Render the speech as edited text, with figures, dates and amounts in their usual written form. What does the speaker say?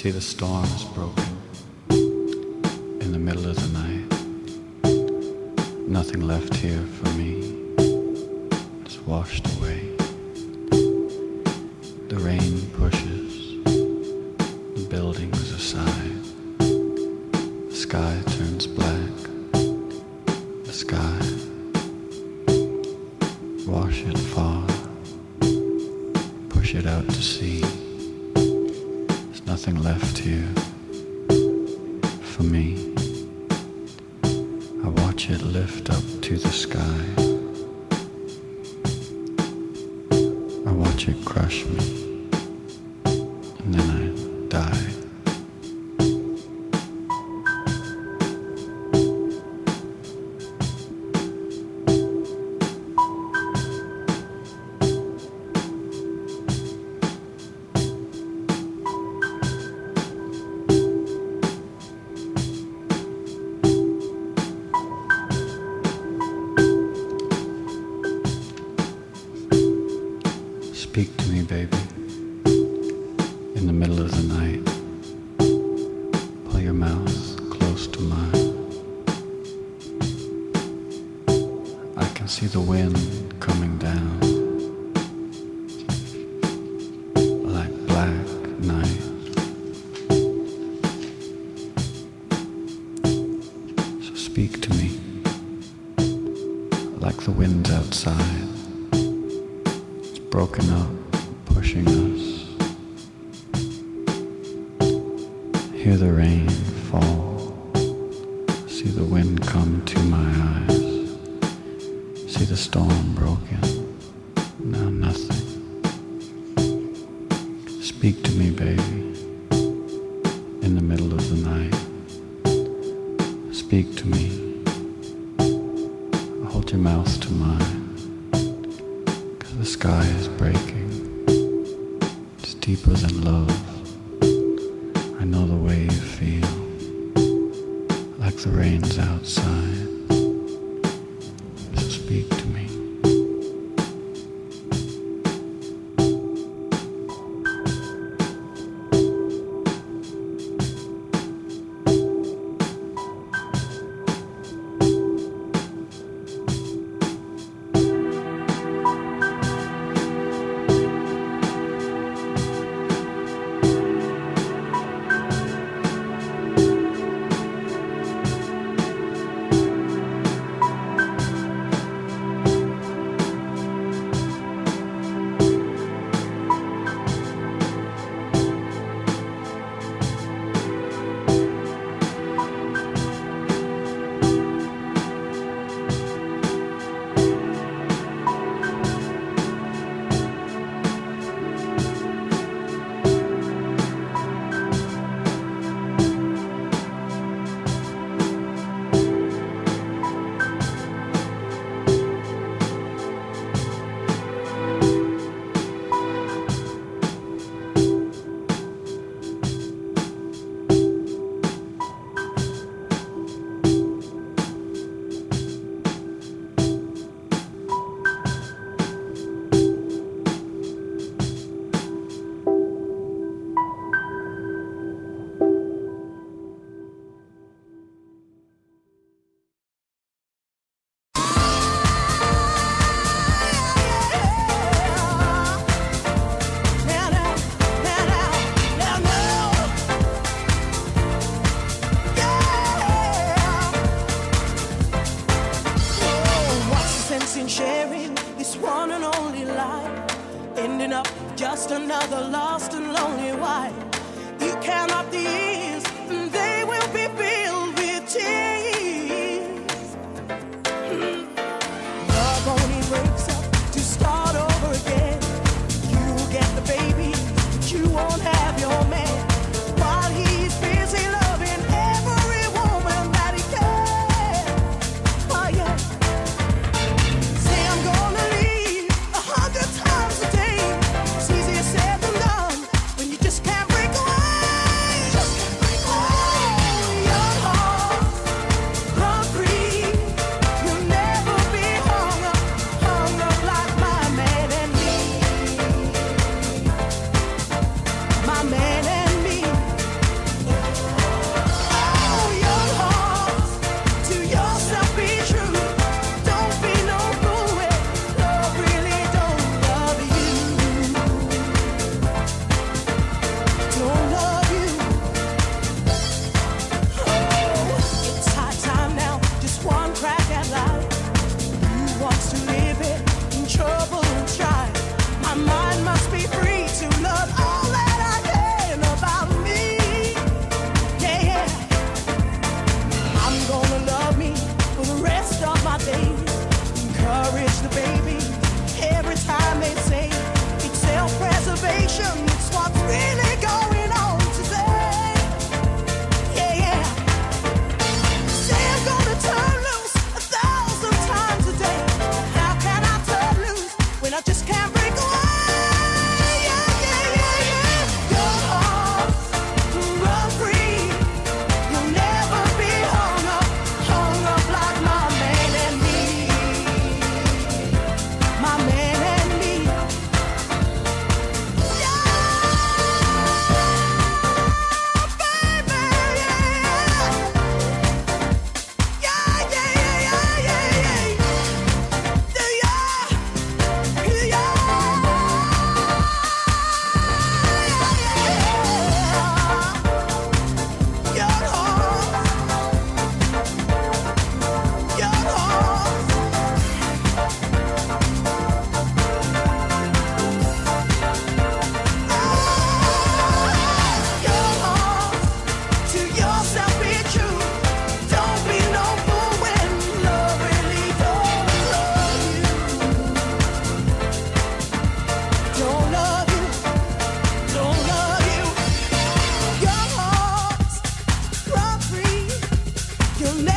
see the storm is broken in the middle of the night. Nothing left here for me. It's washed away. The rain pushes the buildings aside. The sky turns black. The sky, wash it far. Push it out to sea. There's nothing left here for me. I watch it lift up to the sky. I watch it crush me, and then I die. Speak to me, baby, in the middle of the night. Pull your mouth close to mine. I can see the wind coming down like black night. So speak to me like the wind's outside. Broken up, pushing us. Hear the rain fall. See the wind come to my eyes. See the storm broken. Now nothing. Speak to me, baby, in the middle of the night. Speak to me. Hold your mouth to mine. The sky is breaking. It's deeper than love. I know the way you feel, like the rain's outside. So speak to me. Just another lost and lonely wife. You count up the years, and they will be filled with tears. Love only wakes up to start over again. You get the baby, but you won't have your man. While he's busy loving every woman that he can. Oh yeah. Say I'm gonna leave 100 times a day. It's easier said than done. You'll never